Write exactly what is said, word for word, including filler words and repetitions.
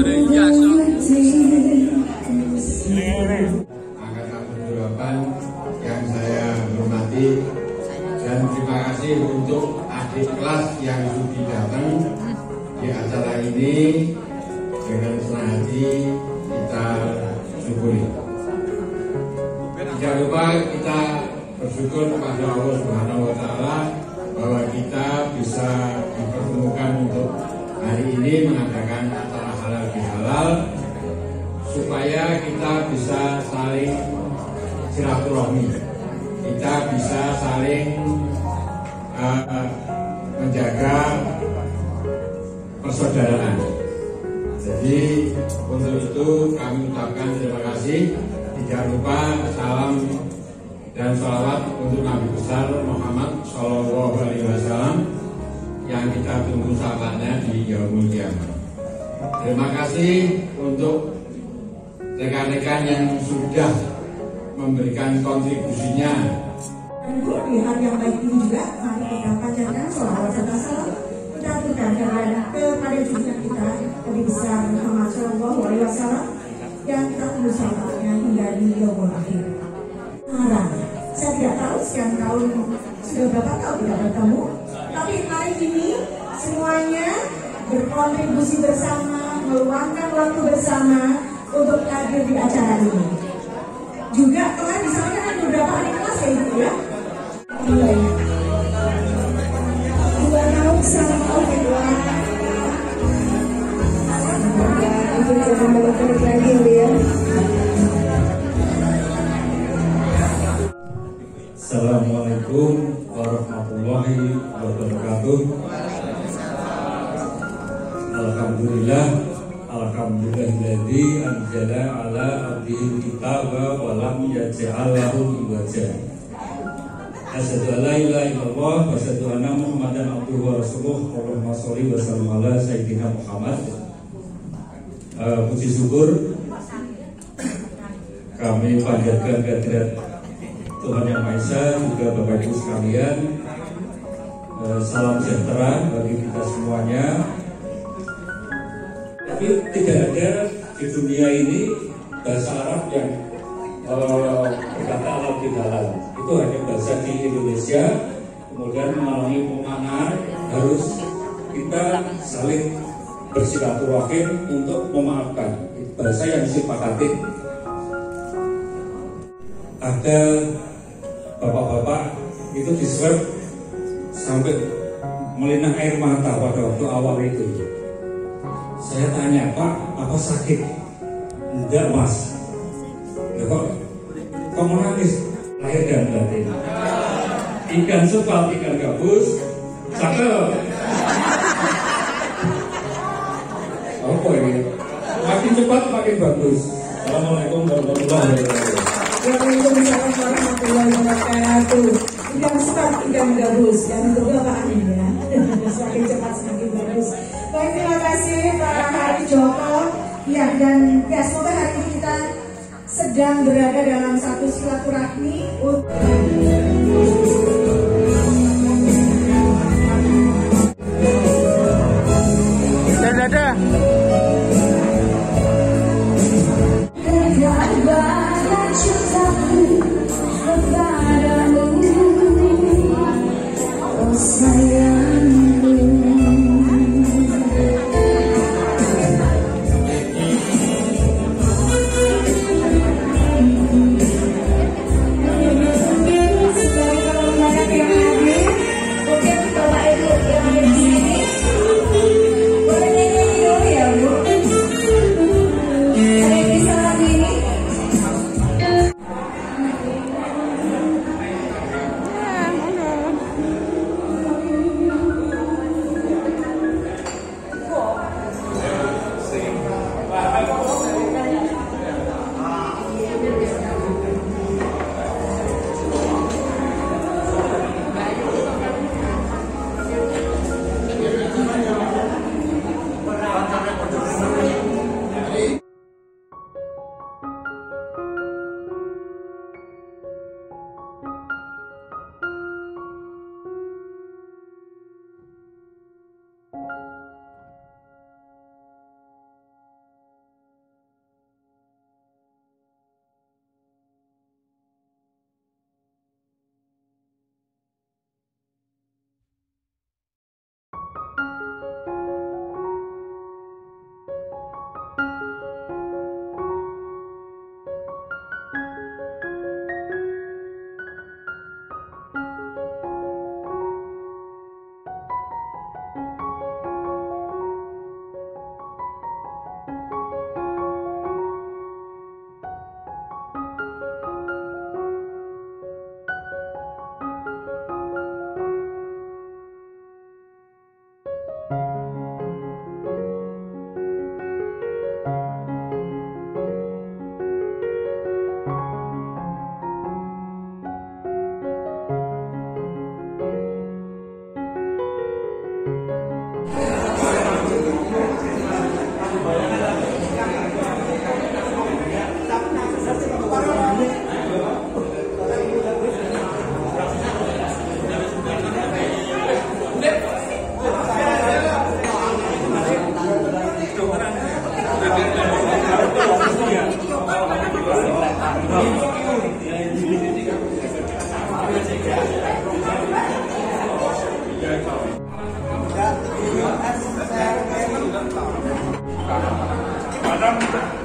Angkatan tujuh puluh delapan yang saya hormati, dan terima kasih untuk adik kelas yang sudah datang di acara ini. Dengan senang hati kita syukuri. Jangan lupa kita bersyukur kepada Allah Subhanahu wa Ta'ala bahwa kita bisa dipertemukan untuk hari ini mengadakan acara halal bihalal, supaya kita bisa saling silaturahmi, kita bisa saling uh, menjaga persaudaraan. Jadi untuk itu kami ucapkan terima kasih. Tidak lupa salam dan sholawat untuk Nabi besar Muhammad Shallallahu Alaihi Wasallam yang kita tunggu sahabatnya di yaumul kiamat. Terima kasih untuk rekan-rekan yang sudah memberikan kontribusinya. Di hari yang baik ini juga mari kita panjatkan sholawat serta salam kita aturkan kepada junjungan kita Nabi besar Muhammad Shallallahu Alaihi Wasallam yang kita tunggu sahabatnya hingga di yaumul akhir. Marah, saya tidak tahu sekian tahun sudah berapa tahun tidak bertemu, tapi hari ini semuanya berkontribusi bersama, meluangkan waktu bersama untuk hadir di acara ini. Juga telah disampaikan ada beberapa adik kelas ya Ibu ya. Dua tahun sama tahun kedua. Ibu jangan balik lagi ya. Assalamualaikum warahmatullahi wabarakatuh. Alhamdulillah, alhamdulillahilladzi anzala ala abdihi kitaba wa lam yaj'al lahu iwaja. Asyhadu an la ilaha illallah wa asyhadu anna Muhammadan abduhu wa rasuluh. Allahumma sholli wa sallim ala sayyidina Muhammad. Uh, puji syukur kami panjatkan kehadirat Tuhan Yang Maha Esa, juga Bapak Ibu sekalian. Uh, salam sejahtera bagi kita semuanya. Tapi tidak ada di dunia ini bahasa Arab yang uh, berkata halal bihalal. Itu hanya bahasa di Indonesia. Kemudian melalui pemanah harus kita saling bersilaturahim untuk memaafkan. Itu bahasa yang disepakati. Ada bapak-bapak itu diswab sampai melinang air mata pada waktu awal itu. Saya tanya, Pak, apa sakit? Enggak, Mas. Ya, kok, kok menangis? Lahir dan batin. Ikan sepal, ikan gabus, cakep. Apa ini? Makin cepat, makin bagus. Assalamualaikum warahmatullahi wabarakatuh. Waalaikumsalam warahmatullahi wabarakatuh. Ikan sepal, ikan gabus. Dan untuk Bapak ya. Semakin cepat, semakin bagus. Baik, terima kasih Pak Hari Joko. Ya, dan ya semoga hari ini kita sedang berada dalam satu silaturahmi untuk Salam